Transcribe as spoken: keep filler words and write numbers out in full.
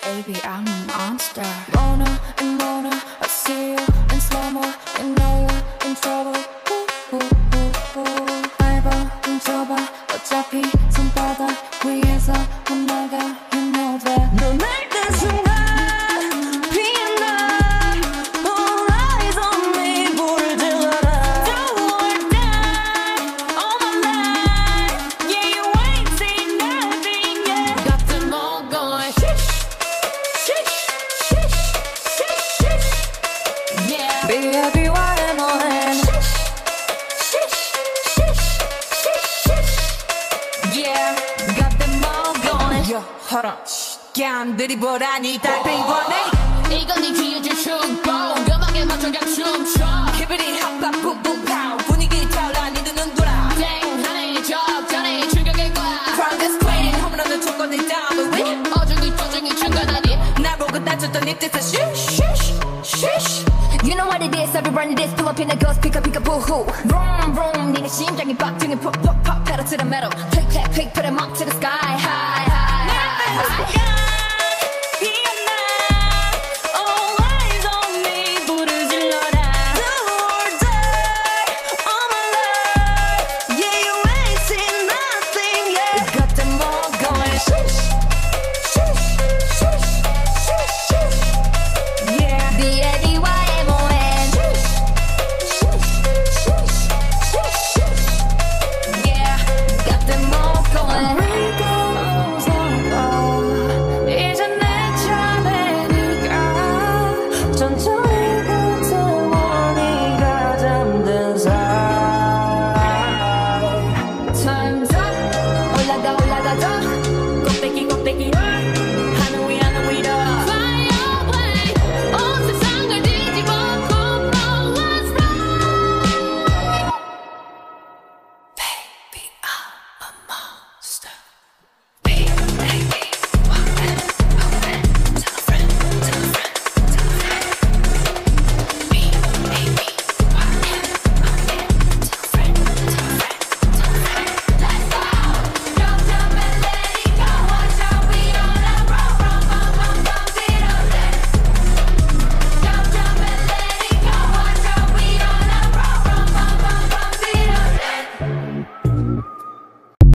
Baby, I'm a monster. Mona and Mona, I see you in slow-mo and know you're in trouble. Ooh, ooh, ooh, ooh. 밟아, 훔쳐봐. 어차피 손바닥 위에서 못 나가. You know that. 너 날 딴 순간 피어나. All eyes on me. 불을 질러라. Don't worry, die all my life. Yeah, you ain't seen nothing yet. got them all going. Baby와 애모엔 Yeah, got them all going. Yo, hold on. 뺨들이 보라니 달팽이 보네. 이건 네 귀에 줄 축복. 음악에 맞춰 그냥 춤춰. Keep it hot, pop, boom, boom, pow. 분위기 타올라 네 눈은 돌아. 땡하네 적잖아 충격일 거야. Progress quitting 홈런은 조건을 담은 어중이 조중이 중간하니 날 보고 다쳤던 네 뜻은 쉬쉬 쉬쉬. You know what it is, everybody this pull up in the ghost, pick up, pick up, boo-hoo. Vroom, vroom, 니네 심장이 빡 등에 pop, pop, pop, pedal to the metal. Click, clack, click, put 'em up to the sky, high, high, high, high. All eyes on me, 불을 질러라. Do or die, all my life. Yeah, you ain't seen nothing yet. Got them all going. Sheesh, sheesh, sheesh, sheesh, sheesh. Yeah, the Eddie White. Baby, I'm a monster.